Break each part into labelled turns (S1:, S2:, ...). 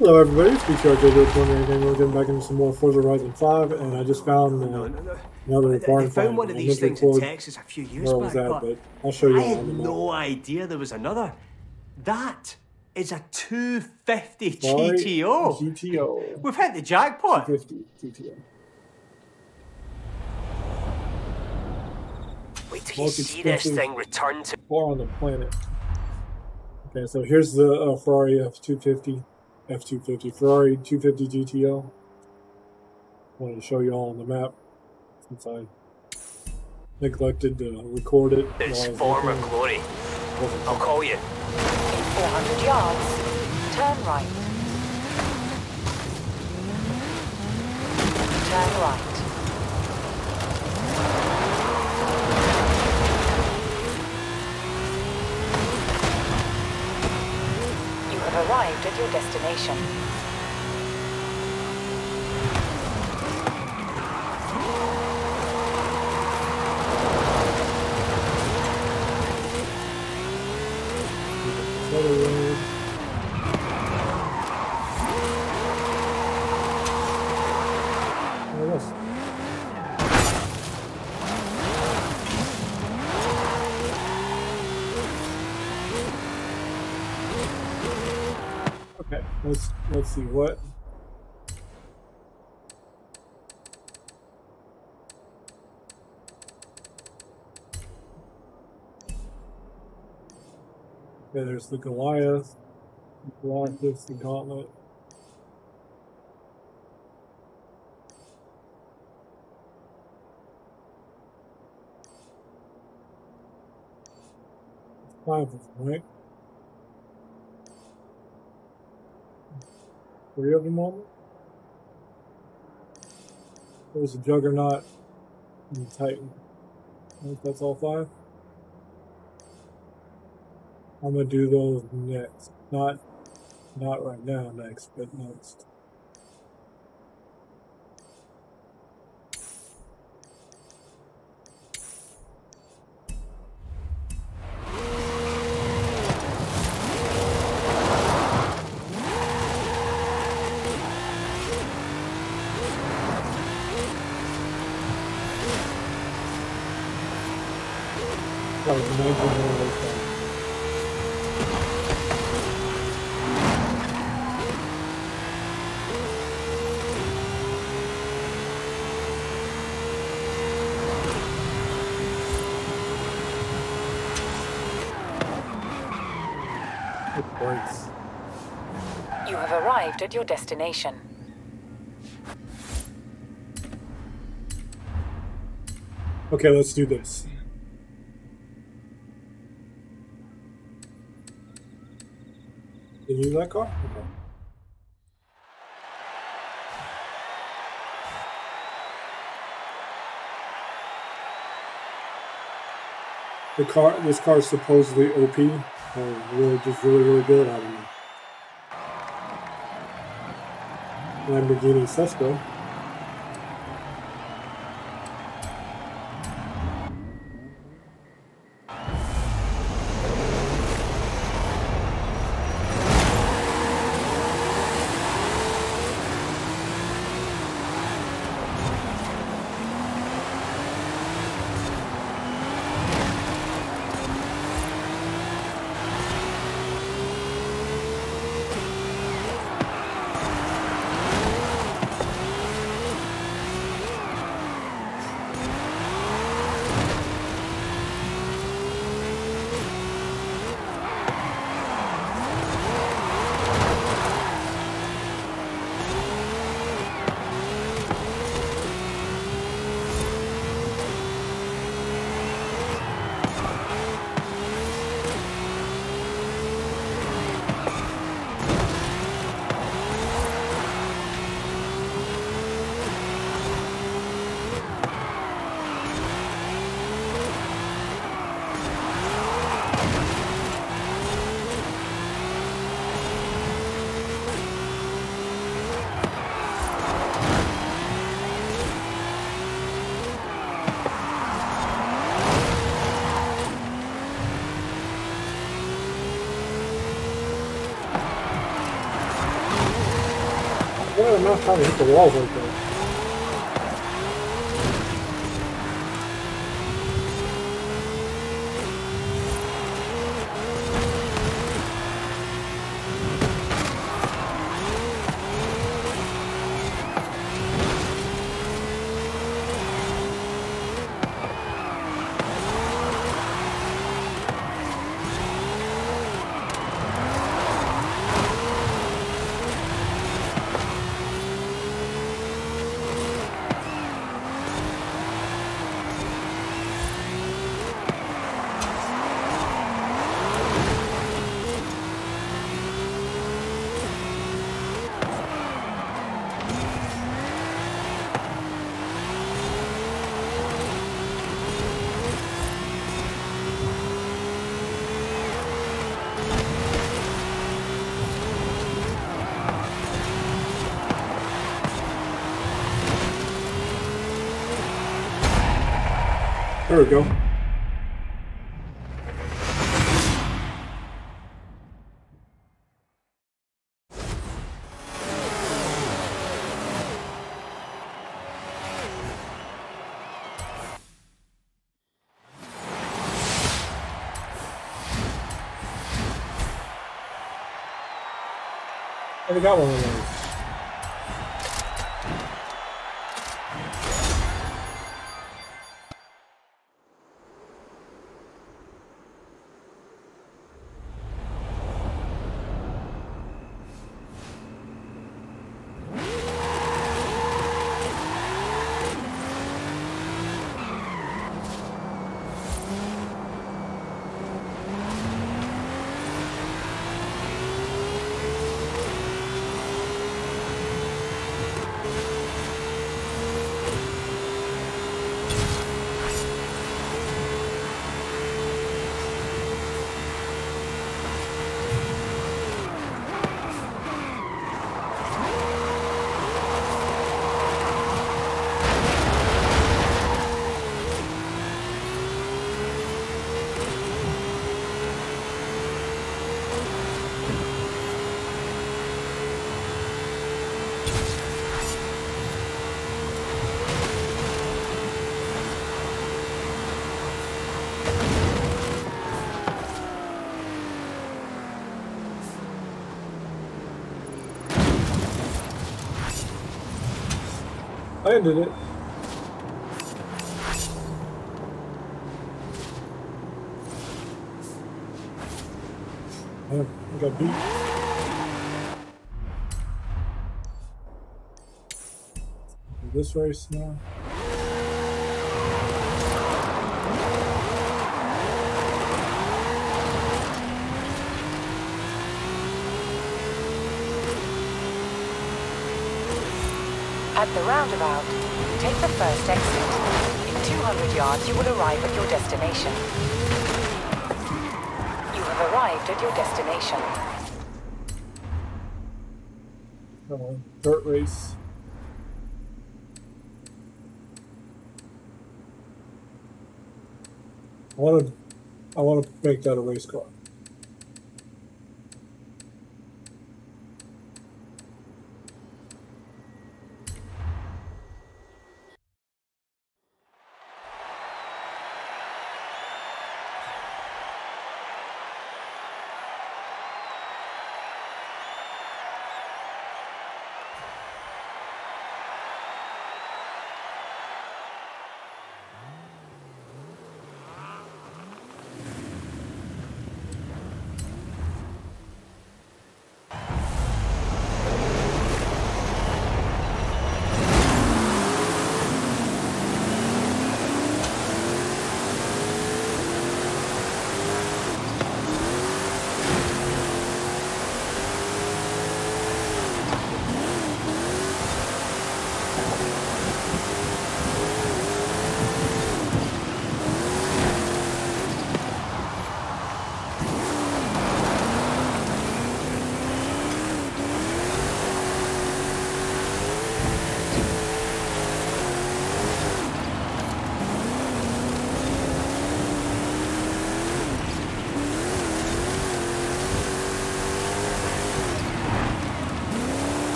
S1: Hello everybody, it's BTRJ20 and we're getting back into some more Forza Horizon 5, and I just found another barn
S2: I found one of these things in Texas a few years back,
S1: but I'll show you
S2: I
S1: on
S2: had
S1: the map.
S2: no idea there was another. That is a 250
S1: Sorry,
S2: GTO.
S1: GTO.
S2: We've hit the jackpot.
S1: 250 GTO.
S2: Wait till you see this thing return to
S1: car on the planet. Okay, so here's the Ferrari F250, Ferrari 250 GTO. Wanted to show you all on the map since I neglected to record it.
S2: its former glory. I'll call you.
S3: In 400 yards, turn right. Turn right. You have arrived at your destination.
S1: Road. Oh, yes. Okay, let's see what. Okay, there's the Goliath, the Gauntlet. Five of them, right? 3 of them on. There's a Juggernaut and the Titan. I think that's all 5. I'm gonna do those next. Not right now, next, but next. That was amazing.
S3: You have arrived at your destination.
S1: Okay, let's do this. Can you use that car? Okay. This car is supposedly OP, or really good. I don't know. Lamborghini Sesto. Well, I'm not trying to hit the walls like that. There we go. I got one of those. I ended it. Yeah, I got beat. This race now.
S3: At the roundabout, take the first exit. In 200 yards, you will arrive at your destination. You have arrived at your destination.
S1: Dirt race. I want to make that a race car.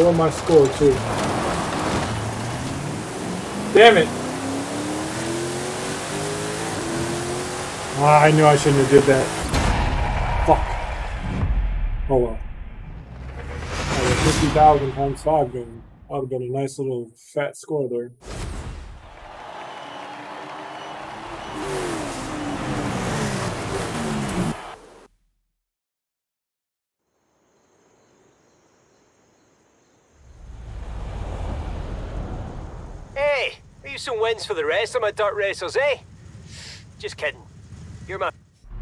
S1: lower my score too. Damn it! Ah, I knew I shouldn't have did that. Fuck. Oh well. I had 50,000 times 5 going. That would have been a nice little fat score there.
S4: Hey, are you some wins for the rest of my dirt racers, eh? Just kidding. You're my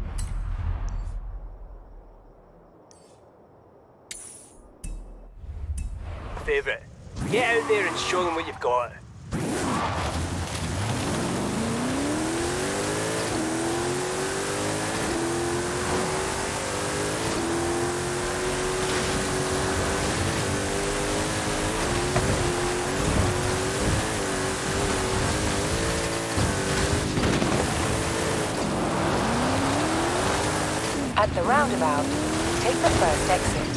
S4: favourite. Get out there and show them what you've got.
S3: At the roundabout, take the first exit.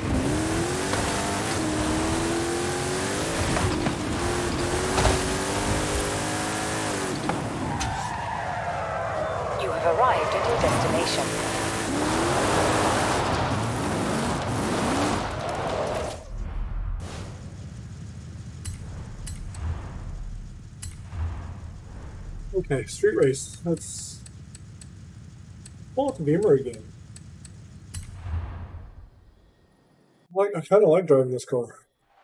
S3: You have arrived at your destination.
S1: Okay, street race. Let's pull up the Beamer again. I kind of like driving this car.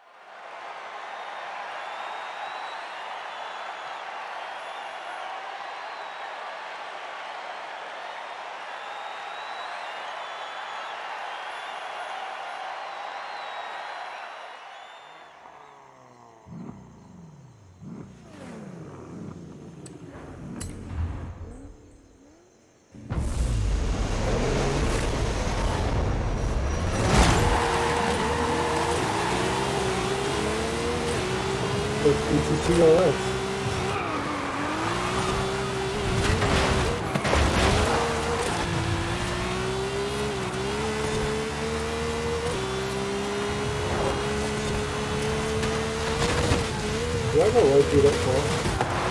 S1: TLS. Did I go right through that car?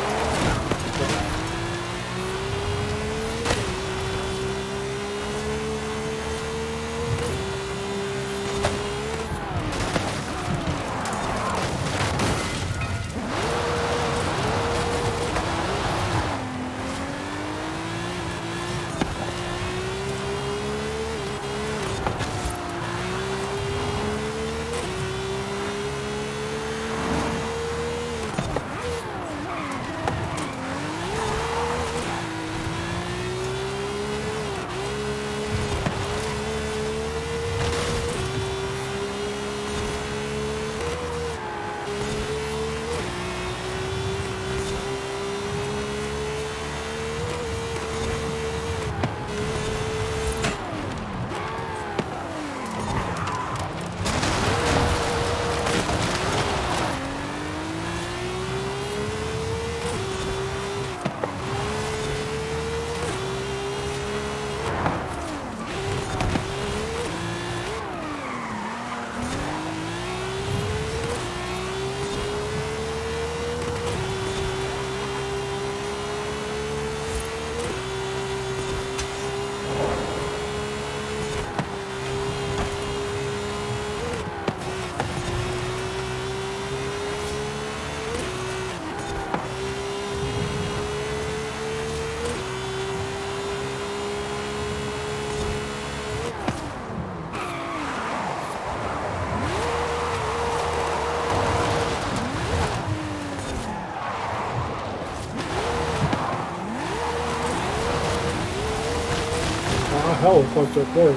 S1: Hell, fucked up there.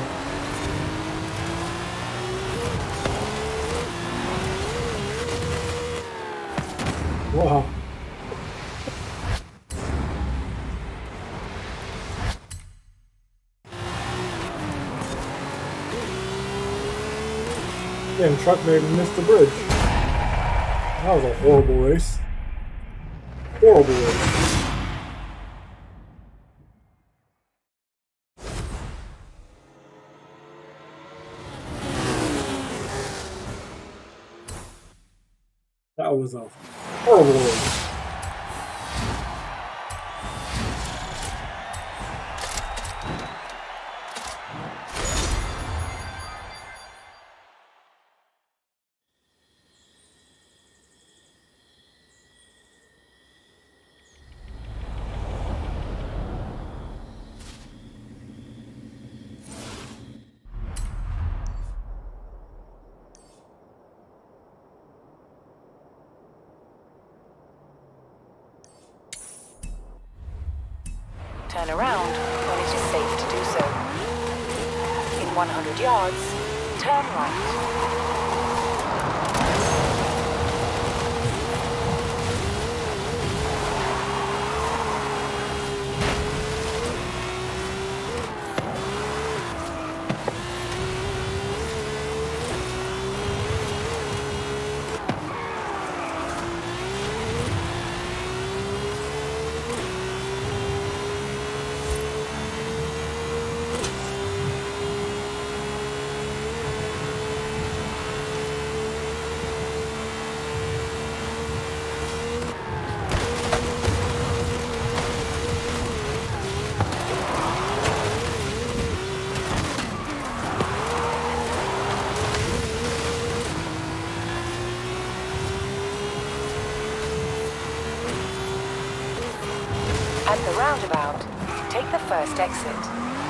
S1: Wow. Damn, truck maybe missed the bridge. That was a horrible race. Horrible race. That was a horrible word.
S3: Turn around when it is safe to do so. In 100 yards, turn right. At the roundabout, take the first exit.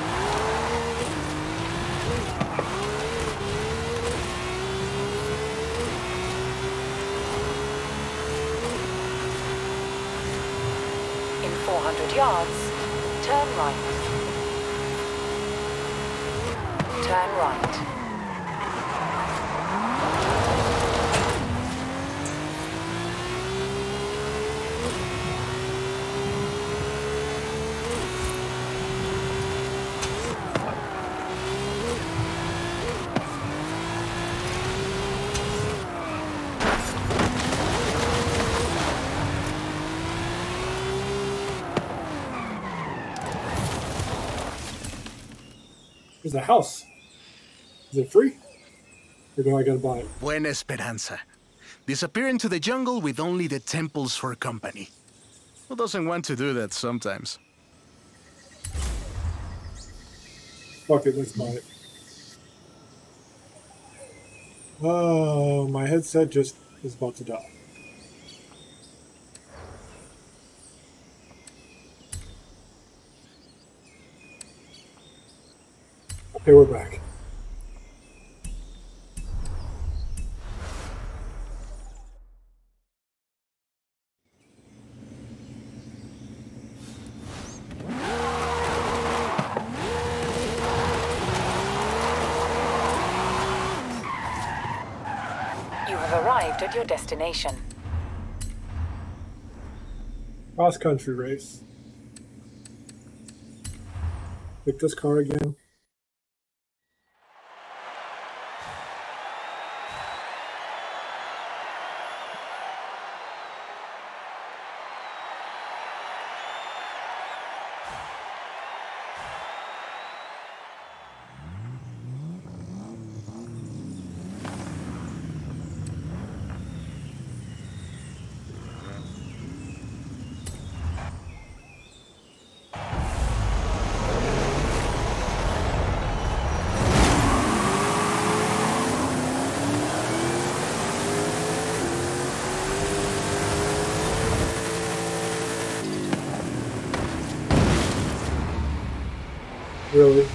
S3: In 400 yards, turn right. Turn right.
S1: There's a house. Is it free? Or do I gotta buy it?
S5: Buena Esperanza. Disappear into the jungle with only the temples for company. Who doesn't want to do that sometimes?
S1: Fuck it, let's buy it. Oh, my headset just is about to die. Okay, we're back.
S3: You have arrived at your destination.
S1: Cross-country race. Pick this car again. Really?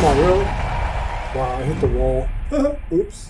S1: Come on, really? Wow, I hit the wall. Oops.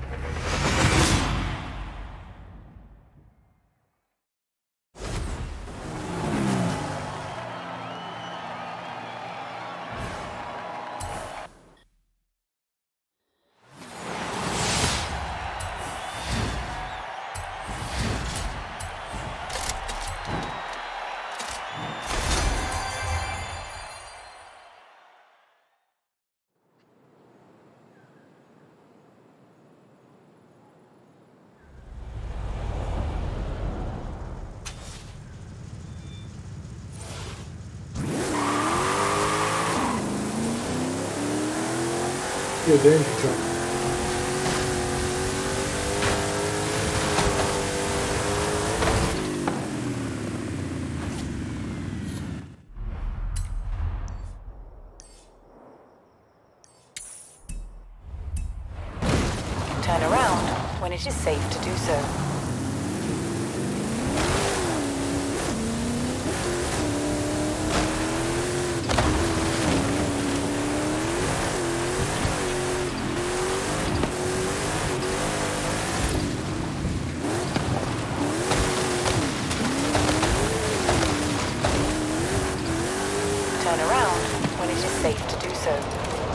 S1: You're a danger truck.
S3: Turn around when it is safe to do so. Turn around when it is safe to do so.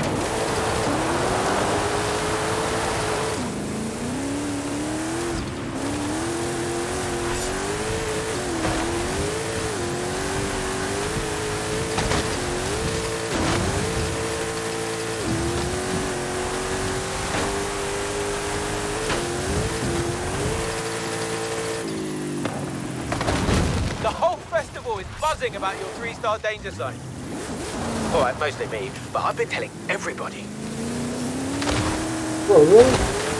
S4: The whole festival is buzzing about your 3-star danger zone. All right, mostly me, but I've been telling everybody.
S1: Bro, really?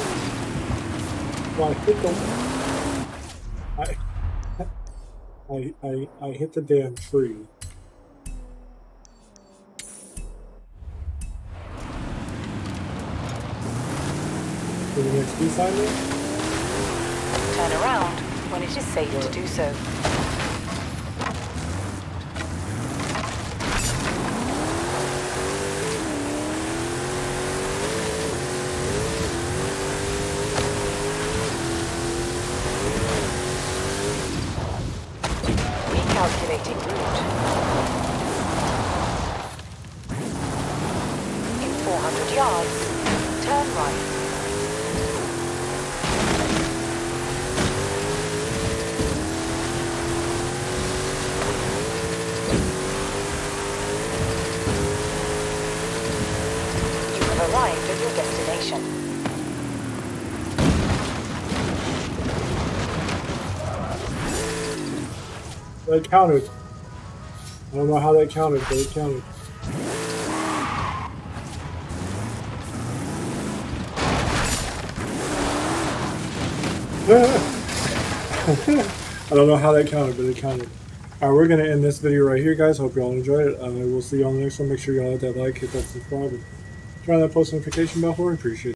S1: Well, I hit the damn tree. Did the XP sign there?
S3: Turn around when it is safe to do so. Recalculating route. In 400 yards, turn right. Arrived at your destination.
S1: That counted. I don't know how that counted, but it counted. I don't know how that counted, but it counted. Alright, we're going to end this video right here, guys. Hope you all enjoyed it. We'll see you on the next one. Make sure y'all hit that like, hit that subscribe, and turn on that post notification bell for it. Appreciate it.